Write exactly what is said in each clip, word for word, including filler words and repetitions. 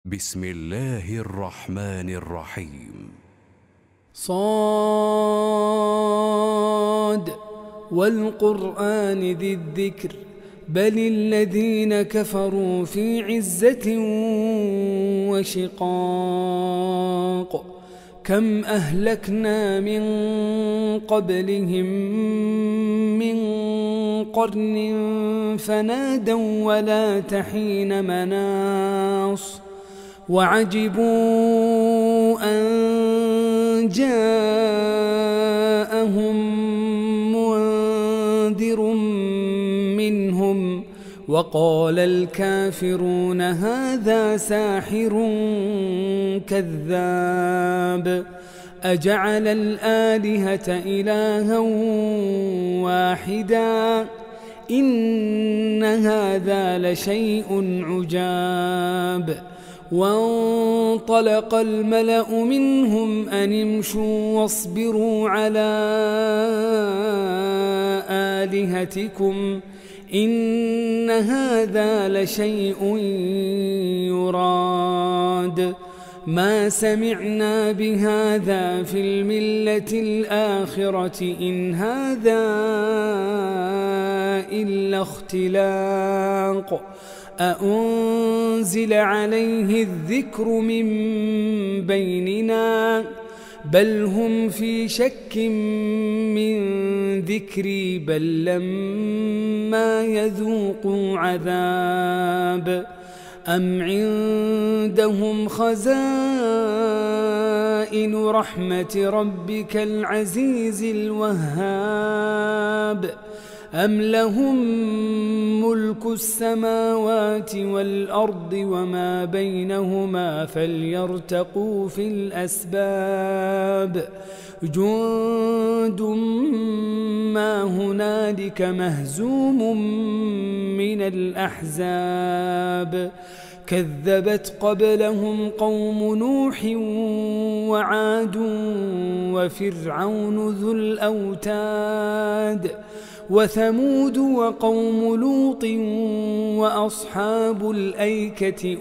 بسم الله الرحمن الرحيم. صاد والقرآن ذي الذكر بل الذين كفروا في عزة وشقاق كم أهلكنا من قبلهم من قرن فنادوا ولا تحين مناص وعجبوا أن جاءهم منذر منهم وقال الكافرون هذا ساحر كذاب أجعل الآلهة إلها واحدا إن هذا لشيء عجاب وانطلق الملأ منهم أن امشوا واصبروا على آلهتكم إن هذا لشيء يراد ما سمعنا بهذا في الملة الآخرة إن هذا إلا اختلاق أأنزل عليه الذكر من بيننا بل هم في شك من ذكري بل لما يذوقوا عذاب أم عندهم خزائن رحمة ربك العزيز الوهاب أم لهم ملك السماوات والأرض وما بينهما فليرتقوا في الأسباب جند ما هنالك مهزوم من الأحزاب كذبت قبلهم قوم نوح وعاد وفرعون ذو الأوتاد وثمود وقوم لوط وأصحاب الأيكة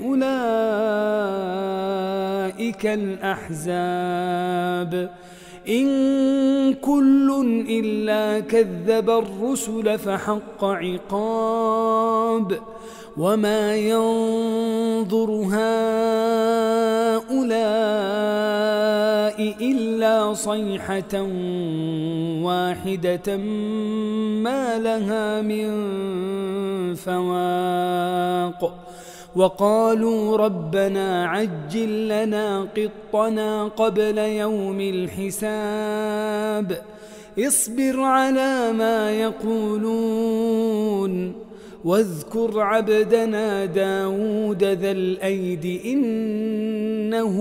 أولئك الأحزاب إن كل إلا كذب الرسل فحق عقاب وما ينظر هؤلاء إلا صيحة واحدة ما لها من فواق وقالوا ربنا عجل لنا قطنا قبل يوم الحساب اصبر على ما يقولون واذكر عبدنا داود ذا الأيد إنه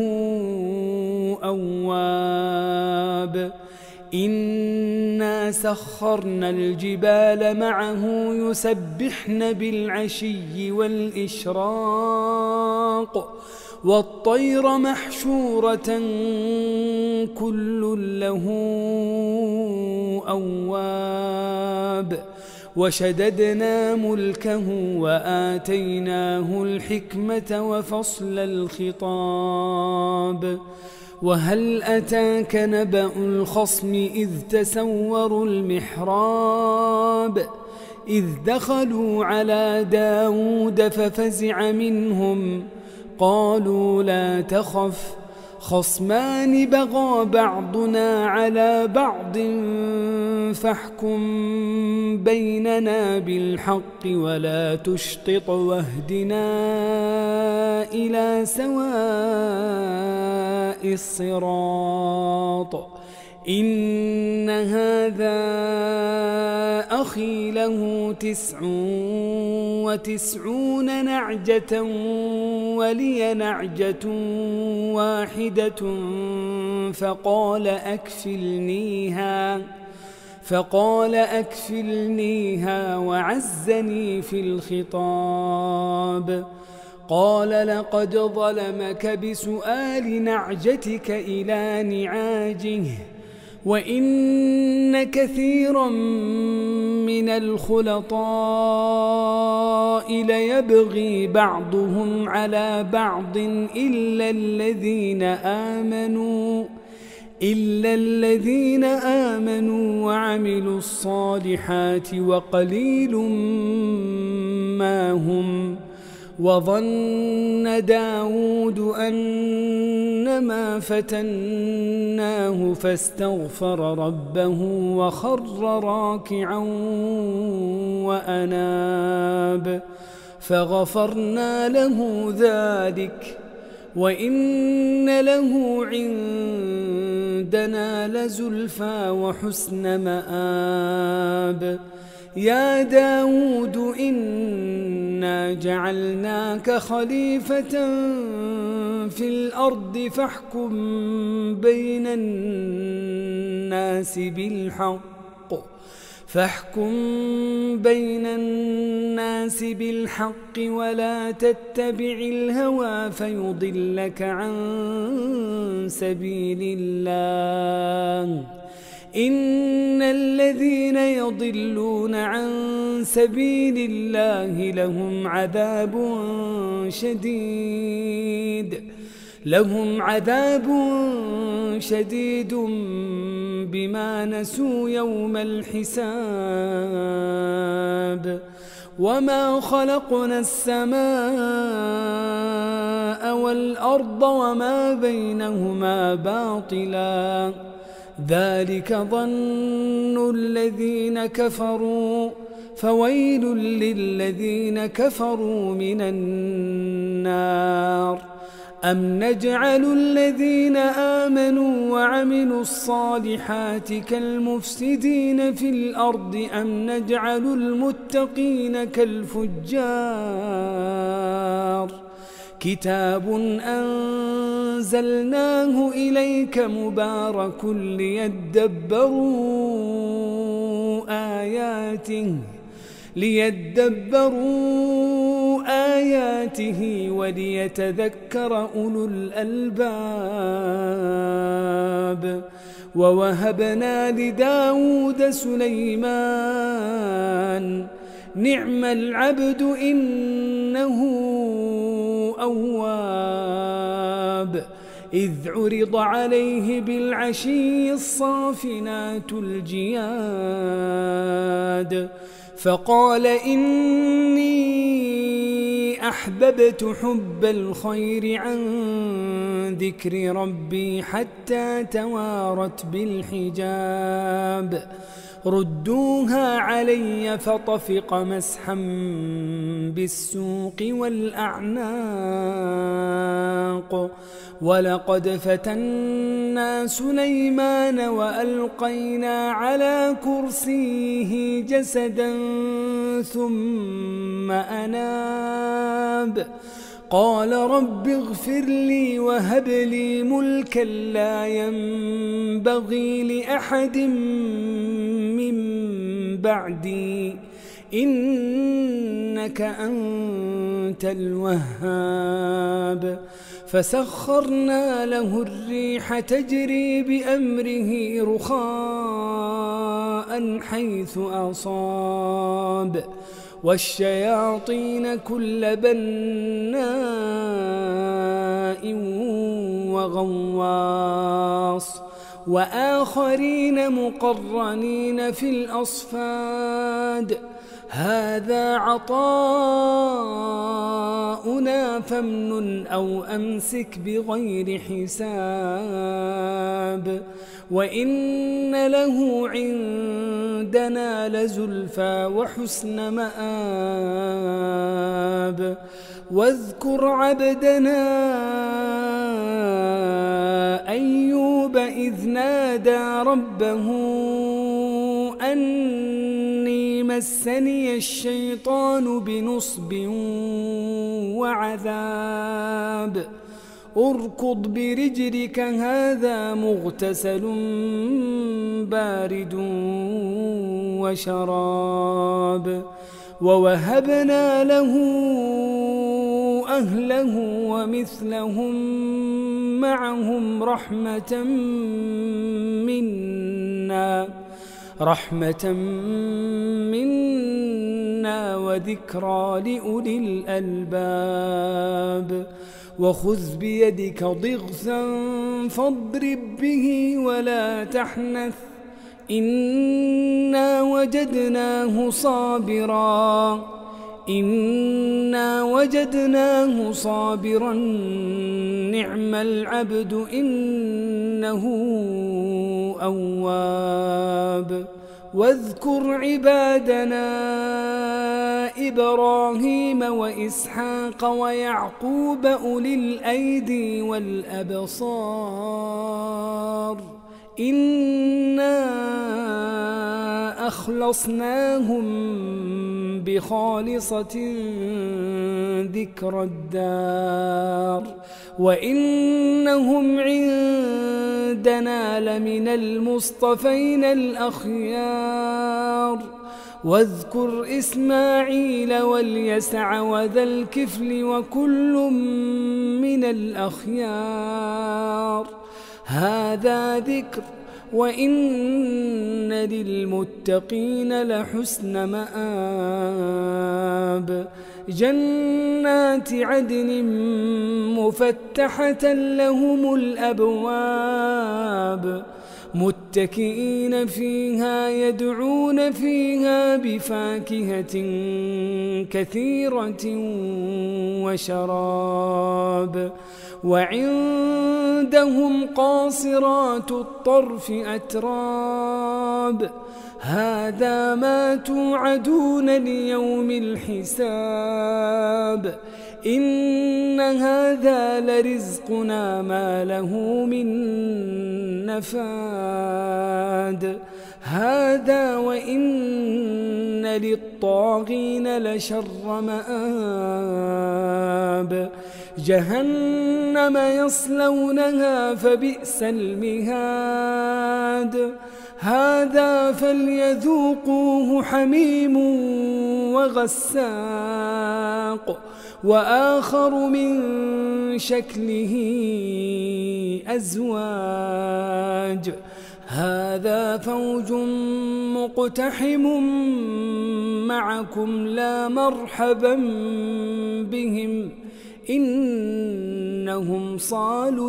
أواب إنا سخرنا الجبال معه يسبحن بالعشي والإشراق والطير محشورة كل له أواب وشددنا ملكه وآتيناه الحكمة وفصل الخطاب وهل أتاك نبأ الخصم إذ تسوروا المحراب إذ دخلوا على داود ففزع منهم قالوا لا تخف خصمان بغى بعضنا على بعض فاحكم بيننا بالحق ولا تشطط واهدنا إلى سواء الصراط إن هذا أخي له تسع وتسعون نعجة ولي نعجة واحدة فقال أكفلنيها فقال أكفلنيها وعزني في الخطاب قال لقد ظلمك بسؤال نعجتك إلى نعاجه وإن كثيرا من الخلطاء ليبغي بعضهم على بعض إلا الذين آمنوا إلا الذين آمنوا وعملوا الصالحات وقليل ما هم. وظن داود أنما فتناه فاستغفر ربه وخر راكعا وأناب فغفرنا له ذلك وإن له عندنا لزلفى وحسن مآب. يا داود إنا جعلناك خليفة في الأرض فاحكم بين الناس بالحق فاحكم بين الناس بالحق ولا تتبع الهوى فيضلك عن سبيل الله. إن الذين يضلون عن سبيل الله لهم عذاب شديد لهم عذاب شديد بما نسوا يوم الحساب. وما خلقنا السماء والأرض وما بينهما باطلا ذلك ظن الذين كفروا فويل للذين كفروا من النار. أم نجعل الذين آمنوا وعملوا الصالحات كالمفسدين في الأرض أم نجعل المتقين كالفجار. كتاب أنزلناه إليك مبارك ليدبروا آياته ليدبروا آياته وليتذكر أولو الألباب. ووهبنا لداود سليمان نعم العبد إنه أواب. إذ عرض عليه بالعشي الصافنات الجياد فقال إني أحببت حب الخير عن ذكر ربي حتى توارت بالحجاب. ردوها علي فطفق مسحا بالسوق والأعناق. ولقد فتنا سليمان وألقينا على كرسيه جسدا ثم أناب قال رب اغفر لي وهب لي ملكا لا ينبغي لأحد من بعدي إنك أنت الوهاب. فسخرنا له الريح تجري بأمره رخاء حيث أصاب والشياطين كل بناء وغواص وآخرين مقرنين في الأصفاد. هذا عطاؤنا فامنن أو أمسك بغير حساب. وإن له عندنا لزلفى وحسن مآب. واذكر عبدنا أيوب إذ نادى ربه أني مسني الشيطان بنصب وعذاب. اركض برجلك هذا مغتسل بارد وشراب. ووهبنا له أهله ومثلهم معهم رحمة منا رحمة منا وذكرى لأولي الألباب. وخذ بيدك ضغثا فاضرب به ولا تحنث إنا وجدناه صابرا إنا وجدناه صابرا نعم العبد إنه أواب. واذكر عبادنا إبراهيم وإسحاق ويعقوب أولي الأيدي والأبصار إنا أخلصناهم بخالصة ذكر الدار وإنهم عندنا لمن المصطفين الأخيار. واذكر إسماعيل واليسع وذا الكفل وكل من الأخيار. هذا ذكر وإن للمتقين لحسن مآب. جنات عدن مفتحة لهم الأبواب متكئين فيها يدعون فيها بفاكهة كثيرة وشراب. وعندهم قاصرات الطرف أتراب. هذا ما توعدون ليوم الحساب. إن هذا لرزقنا ما له من نفاد. هذا وإن للطاغين لشر مآب. جهنم يصلونها فبئس المهاد. هذا فليذوقوه حميم وغساق وآخر من شكله أزواج. هذا فوج مقتحم معكم لا مرحبا بهم إنهم صالوا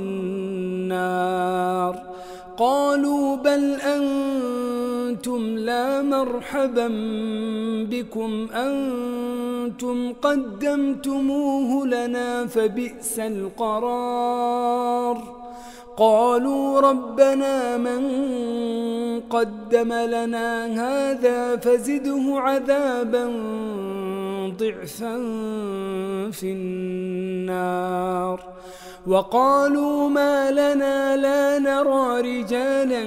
النار. قالوا بل أنتم لا مرحبا بكم أنتم قدمتموه لنا فبئس القرار. قالوا ربنا من قدم لنا هذا فزده عذابا ضعفا في النار. وقالوا ما لنا لا نرى رجالا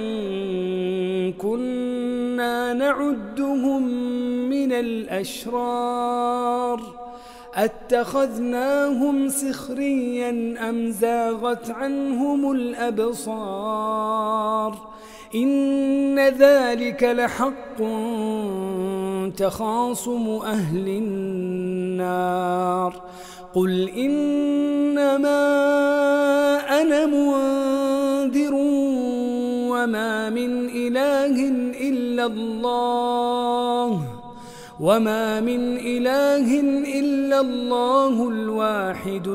كنا نعدهم من الأشرار أتخذناهم سخريا أم زاغت عنهم الأبصار. إن ذلك لحق تخاصم أهل النار. قل إنما أنا منذر وما من إله إلا الله وما من إله إلا الله الواحد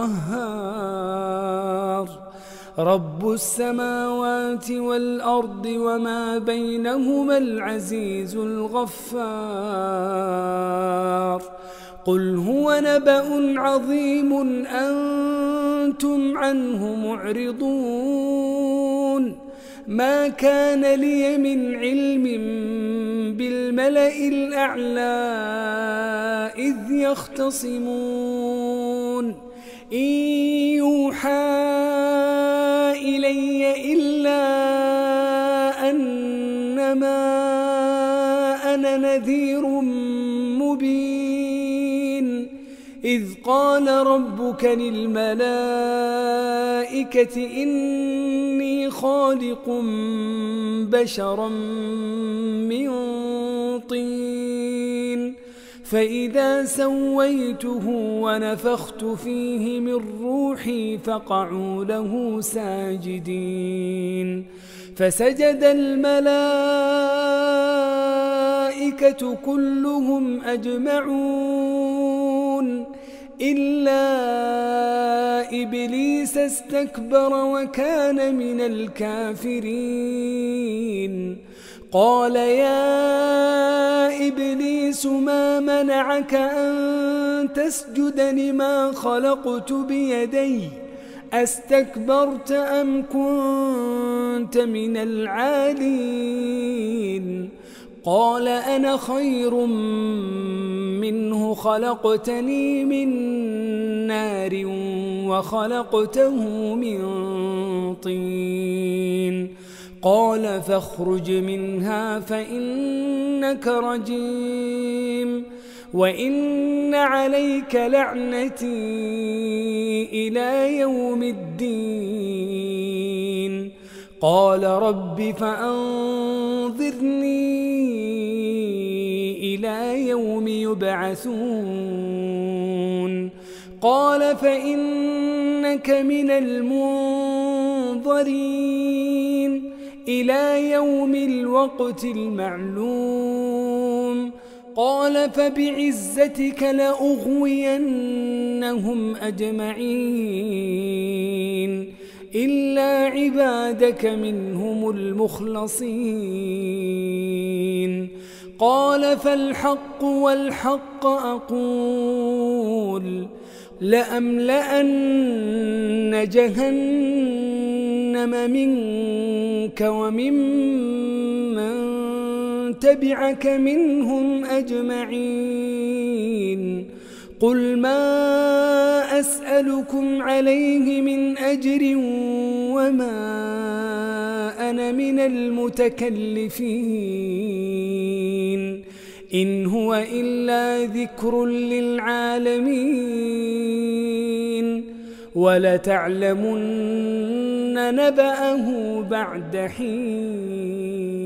القهار. رب السماوات والأرض وما بينهما العزيز الغفار. قل هو نبأ عظيم أنتم عنه معرضون. ما كان لي من علم بالملأ الأعلى إذ يختصمون. إن يوحى إلي إلا أنما أنا نذير مبين. إذ قال ربك للملائكة إني خالق بشرا من طين فإذا سويته ونفخت فيه من روحي فقعوا له ساجدين فسجد الملائكة كلهم أجمعون إلا إبليس استكبر وكان من الكافرين قال يا إبليس ما منعك أن تسجد لما خلقت بيدي أستكبرت أم كنت من العالين قال أنا خير منه خلقتني من نار وخلقته من طين قال فاخرج منها فإنك رجيم وإن عليك لعنتي إلى يوم الدين قال رب فأنظرني إلى يوم يبعثون قال فإنك من المنظرين إلى يوم الوقت المعلوم قال فبعزتك لأغوينهم أجمعين إلا عبادك منهم المخلصين قال فالحق والحق أقول لأملأن جهنم منك وممن تبعك منهم أجمعين قل ما أسألكم عليه من أجر وما أنا من المتكلفين إن هو إلا ذكر للعالمين ولتعلمن نبأه بعد حين